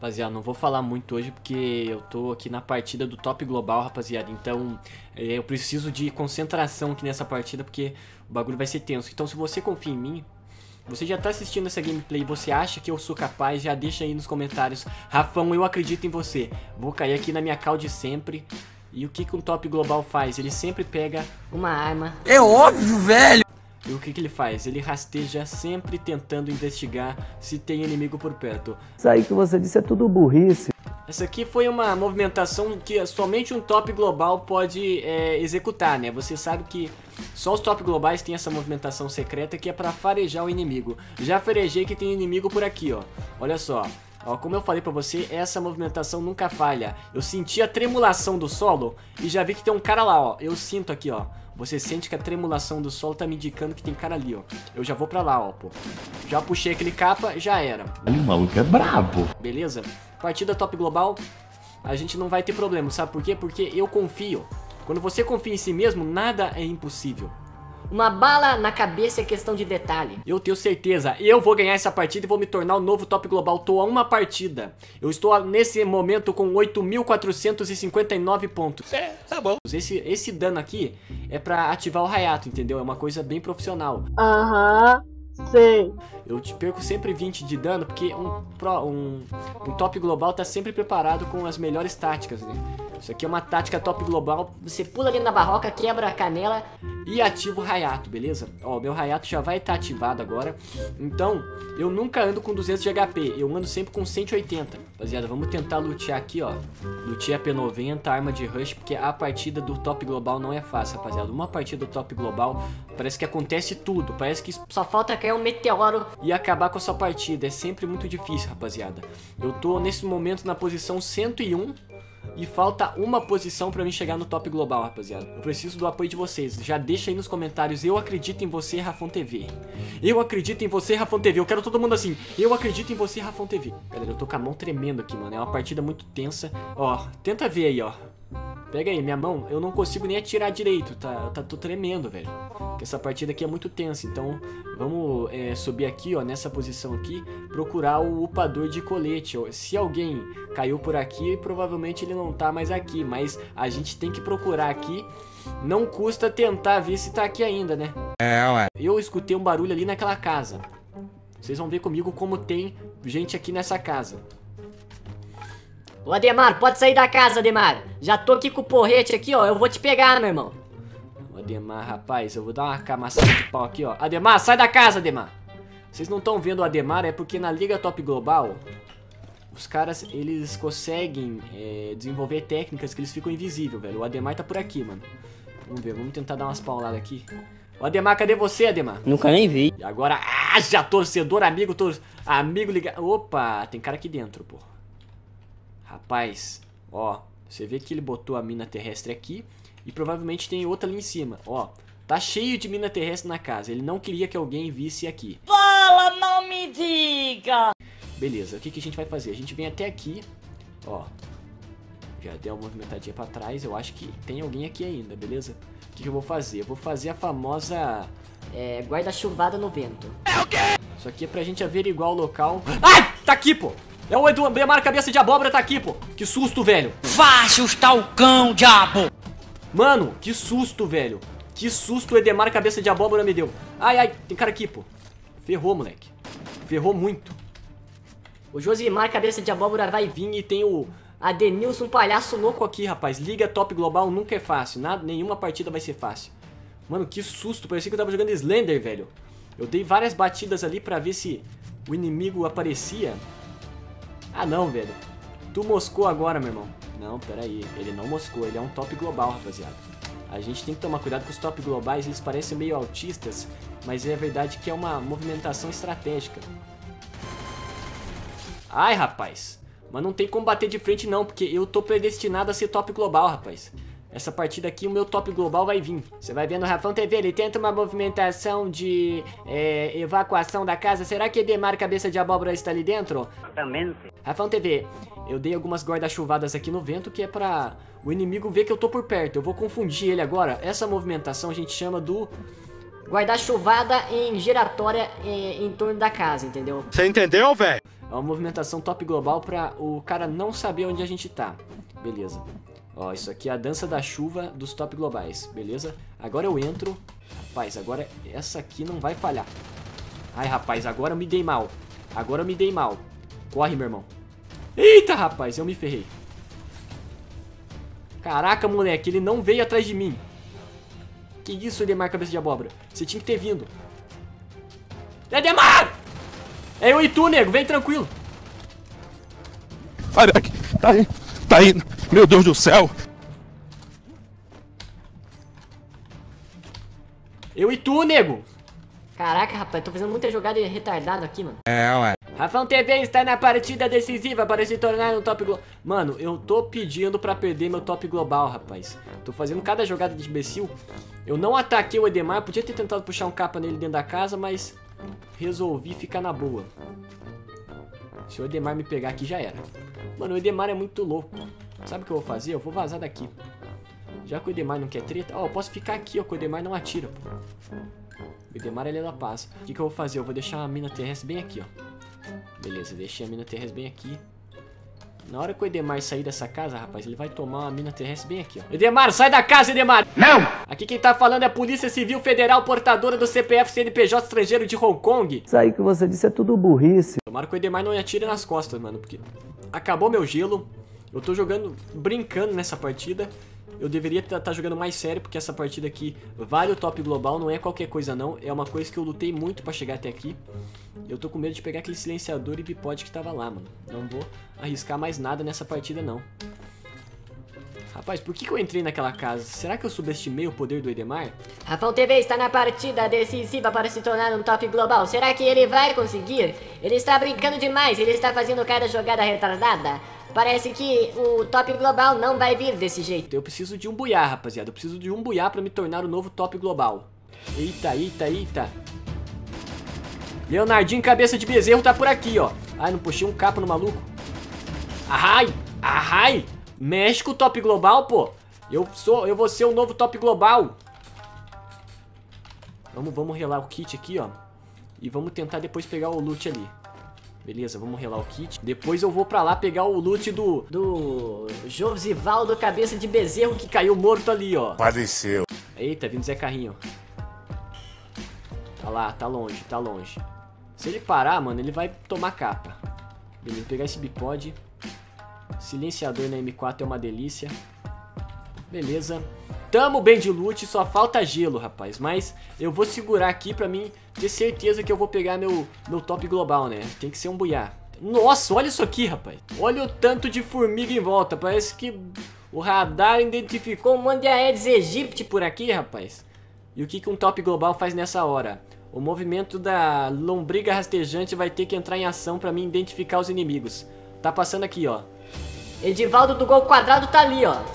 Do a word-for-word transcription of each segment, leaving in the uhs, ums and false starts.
Rapaziada, não vou falar muito hoje porque eu tô aqui na partida do top global, rapaziada. Então é, eu preciso de concentração aqui nessa partida porque o bagulho vai ser tenso. Então se você confia em mim, você já tá assistindo essa gameplay e você acha que eu sou capaz, já deixa aí nos comentários. Rafão, eu acredito em você. Vou cair aqui na minha call de sempre. E o que que um top global faz? Ele sempre pega uma arma. É óbvio, velho! E o que que ele faz? Ele rasteja sempre tentando investigar se tem inimigo por perto. Isso aí que você disse é tudo burrice. Essa aqui foi uma movimentação que somente um top global pode é, executar, né? Você sabe que só os top globais têm essa movimentação secreta que é pra farejar o inimigo. Já farejei que tem inimigo por aqui, ó. Olha só. Ó, como eu falei pra você, essa movimentação nunca falha. Eu senti a tremulação do solo e já vi que tem um cara lá, ó. Eu sinto aqui, ó. Você sente que a tremulação do solo tá me indicando que tem cara ali, ó. Eu já vou pra lá, ó, pô. Já puxei aquele capa, já era. O maluco é brabo. Beleza? Partida top global, a gente não vai ter problema, sabe por quê? Porque eu confio. Quando você confia em si mesmo, nada é impossível. Uma bala na cabeça é questão de detalhe. Eu tenho certeza, eu vou ganhar essa partida e vou me tornar o novo top global. Tô a uma partida. Eu estou nesse momento com oito mil quatrocentos e cinquenta e nove pontos. É, tá bom. Esse, esse dano aqui é pra ativar o Hayato, entendeu? É uma coisa bem profissional. Aham, sei. Eu te perco sempre vinte de dano porque um, pro, um, um top global tá sempre preparado com as melhores táticas, né? Isso aqui é uma tática top global. Você pula ali na barroca, quebra a canela e ativa o Hayato, beleza? Ó, meu Hayato já vai estar ativado agora. Então, eu nunca ando com duzentos de H P. Eu ando sempre com cento e oitenta. Rapaziada, vamos tentar lutear aqui, ó. Lutear P noventa, arma de rush, porque a partida do top global não é fácil, rapaziada. Uma partida do top global parece que acontece tudo. Parece que só falta cair um meteoro e acabar com a sua partida. É sempre muito difícil, rapaziada. Eu tô nesse momento na posição cento e um. E falta uma posição pra mim chegar no top global, rapaziada. Eu preciso do apoio de vocês. Já deixa aí nos comentários. Eu acredito em você, Rafão T V. Eu acredito em você, Rafão T V. Eu quero todo mundo assim. Eu acredito em você, Rafão T V. Galera, eu tô com a mão tremendo aqui, mano. É uma partida muito tensa. Ó, tenta ver aí, ó. Pega aí, minha mão, eu não consigo nem atirar direito, tá? Tá tô tremendo, velho. Porque essa partida aqui é muito tensa, então vamos é, subir aqui, ó, nessa posição aqui, procurar o upador de colete. Se alguém caiu por aqui, provavelmente ele não tá mais aqui, mas a gente tem que procurar aqui. Não custa tentar ver se tá aqui ainda, né? É, ué. Eu escutei um barulho ali naquela casa. Vocês vão ver comigo como tem gente aqui nessa casa. Ô Ademar, pode sair da casa, Ademar. Já tô aqui com o porrete aqui, ó. Eu vou te pegar, meu irmão. O Ademar, rapaz, eu vou dar uma camaçada de pau aqui, ó. Ademar, sai da casa, Ademar. Vocês não estão vendo o Ademar, é porque na Liga Top Global os caras, eles conseguem é, desenvolver técnicas que eles ficam invisíveis, velho. O Ademar tá por aqui, mano. Vamos ver, vamos tentar dar umas pauladas aqui. Ô Ademar, cadê você, Ademar? Nunca nem vi. E agora, ah, já torcedor, amigo, tor amigo ligado. Opa, tem cara aqui dentro, pô. Rapaz, ó, você vê que ele botou a mina terrestre aqui e provavelmente tem outra ali em cima, ó. Tá cheio de mina terrestre na casa, ele não queria que alguém visse aqui. Fala, não me diga! Beleza, o que, que a gente vai fazer? A gente vem até aqui, ó. Já deu uma movimentadinha pra trás, eu acho que tem alguém aqui ainda, beleza? O que, que eu vou fazer? Eu vou fazer a famosa... É, guarda-chuvada no vento. É o quê? Isso aqui é pra gente averiguar o local... Ai, tá aqui, pô! É o Edu Ademar Cabeça de Abóbora, tá aqui, pô. Que susto, velho. Vá assustar o cão, diabo. Mano, que susto, velho. Que susto o Edemar Cabeça de Abóbora me deu. Ai, ai, tem cara aqui, pô. Ferrou, moleque. Ferrou muito. O Josimar Cabeça de Abóbora vai vir Vim e tem o Adenilson Palhaço Louco aqui, rapaz. Liga Top Global nunca é fácil. Nada, nenhuma partida vai ser fácil. Mano, que susto. Parecia que eu tava jogando Slender, velho. Eu dei várias batidas ali pra ver se o inimigo aparecia. Ah não, velho. Tu moscou agora, meu irmão. Não, pera aí. Ele não moscou, ele é um top global, rapaziada. A gente tem que tomar cuidado com os top globais. Eles parecem meio autistas, mas é verdade que é uma movimentação estratégica. Ai, rapaz. Mas não tem como bater de frente não, porque eu tô predestinado a ser top global, rapaz. Essa partida aqui, o meu top global vai vir. Você vai vendo o Rafão T V, ele tenta uma movimentação de é, evacuação da casa. Será que Edemar Cabeça de Abóbora está ali dentro? Exatamente. Rafão T V, eu dei algumas guarda-chuvadas aqui no vento, que é pra o inimigo ver que eu tô por perto. Eu vou confundir ele agora. Essa movimentação a gente chama do... guarda-chuvada em giratória em, em torno da casa, entendeu? Você entendeu, velho? É uma movimentação top global pra o cara não saber onde a gente tá. Beleza. Ó, isso aqui é a dança da chuva dos top globais, beleza? Agora eu entro. Rapaz, agora essa aqui não vai falhar. Ai, rapaz, agora eu me dei mal. Agora eu me dei mal. Corre, meu irmão. Eita, rapaz, eu me ferrei. Caraca, moleque, ele não veio atrás de mim. Que isso, Edemar, cabeça de abóbora? Você tinha que ter vindo. Edemar! É eu e tu, nego, vem tranquilo. Olha aqui, tá aí, tá aí, meu Deus do céu. Eu e tu, nego. Caraca, rapaz, tô fazendo muita jogada retardada aqui, mano. É, ué. Rafão T V está na partida decisiva para se tornar um top global. Mano, eu tô pedindo pra perder meu top global, rapaz. Tô fazendo cada jogada de imbecil. Eu não ataquei o Edemar, podia ter tentado puxar um capa nele dentro da casa, mas resolvi ficar na boa. Se o Edemar me pegar aqui, já era. Mano, o Edemar é muito louco. Sabe o que eu vou fazer? Eu vou vazar daqui. Já que o Edemar não quer treta... Ó, eu posso ficar aqui, ó, que o Edemar não atira, pô. O Edemar, ele é da paz. O que que eu vou fazer? Eu vou deixar a mina terrestre bem aqui, ó. Beleza, deixei a mina terrestre bem aqui. Na hora que o Edemar sair dessa casa, rapaz, ele vai tomar uma mina terrestre bem aqui, ó. Edemar, sai da casa, Edemar! Não! Aqui quem tá falando é a Polícia Civil Federal, portadora do C P F C N P J estrangeiro de Hong Kong. Isso aí que você disse é tudo burrice. Tomara que o Edemar não atire nas costas, mano, porque acabou meu gelo. Eu tô jogando, brincando nessa partida. Eu deveria estar tá jogando mais sério, porque essa partida aqui vale o top global, não é qualquer coisa não. É uma coisa que eu lutei muito pra chegar até aqui. Eu tô com medo de pegar aquele silenciador e bipod que tava lá, mano. Não vou arriscar mais nada nessa partida não. Rapaz, por que que eu entrei naquela casa? Será que eu subestimei o poder do Edemar? Rafão T V está na partida decisiva para se tornar um top global. Será que ele vai conseguir? Ele está brincando demais, ele está fazendo cada jogada retardada. Parece que o top global não vai vir desse jeito. Eu preciso de um buiá, rapaziada. Eu preciso de um buiá pra me tornar o novo top global. Eita, eita, eita. Leonardinho cabeça de bezerro tá por aqui, ó. Ai, não puxei um capa no maluco. Arrai, arrai. México top global, pô. Eu sou, eu vou ser o novo top global. Vamos, vamos relar o kit aqui, ó. E vamos tentar depois pegar o loot ali. Beleza, vamos relar o kit. Depois eu vou pra lá pegar o loot do... Do Josivaldo cabeça de bezerro que Que caiu morto ali, ó. Faleceu. Eita, vindo Zé Carrinho. Tá lá, tá longe, tá longe. Se ele parar, mano, ele vai tomar capa. Beleza, pegar esse bipod. Silenciador na M quatro é uma delícia. Beleza. Tamo bem de loot, só falta gelo, rapaz. Mas eu vou segurar aqui pra mim ter certeza que eu vou pegar meu, meu top global, né? Tem que ser um buiá. Nossa, olha isso aqui, rapaz. Olha o tanto de formiga em volta. Parece que o radar identificou um monte de Aedes aegypti por aqui, rapaz. E o que que um top global faz nessa hora? O movimento da lombriga rastejante vai ter que entrar em ação pra mim identificar os inimigos. Tá passando aqui, ó. Edivaldo do gol quadrado tá ali, ó.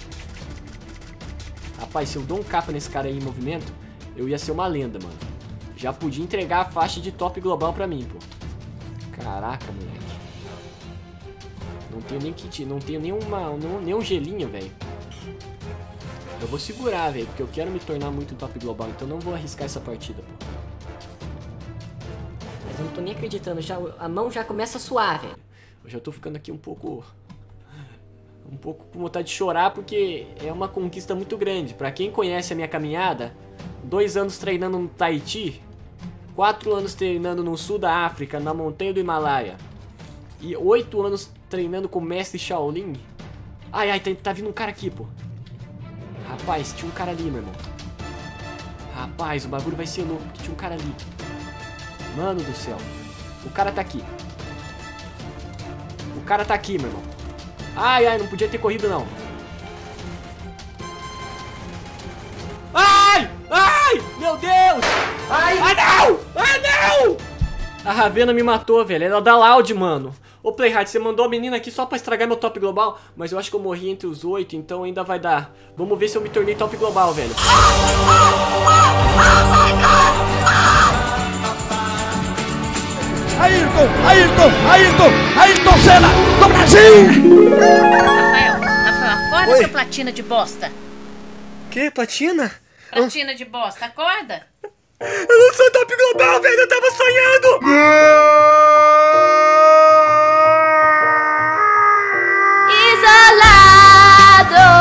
Rapaz, se eu dou um capa nesse cara aí em movimento, eu ia ser uma lenda, mano. Já podia entregar a faixa de top global pra mim, pô. Caraca, moleque. Não tenho nem kit, não tenho nenhuma, nenhum, nenhum gelinho, velho. Eu vou segurar, velho, porque eu quero me tornar muito top global, então não vou arriscar essa partida, pô. Mas eu não tô nem acreditando, já, a mão já começa a suar, velho. Eu já tô ficando aqui um pouco... Um pouco com vontade de chorar, porque é uma conquista muito grande. Pra quem conhece a minha caminhada, dois anos treinando no Tahiti, quatro anos treinando no sul da África, na montanha do Himalaia, e oito anos treinando com o mestre Shaolin. Ai, ai, tá, tá vindo um cara aqui, pô. Rapaz, tinha um cara ali, meu irmão. Rapaz, o bagulho vai ser louco, tinha um cara ali. Mano do céu. O cara tá aqui. O cara tá aqui, meu irmão. Ai, ai, não podia ter corrido, não. Ai! Ai! Meu Deus! Ai! Ah, não! Ah, não! A Ravena me matou, velho. Ela dá loud, mano. Ô, Playhard, você mandou a menina aqui só pra estragar meu top global, mas eu acho que eu morri entre os oito, então ainda vai dar. Vamos ver se eu me tornei top global, velho. Ayrton, Ayrton, Ayrton, Ayrton Senna do Brasil! Rafael, Rafael, acorda, Oi. seu platina de bosta. Que, platina? Platina de bosta, acorda. Eu não sou top global, velho. Eu tava sonhando. isolado.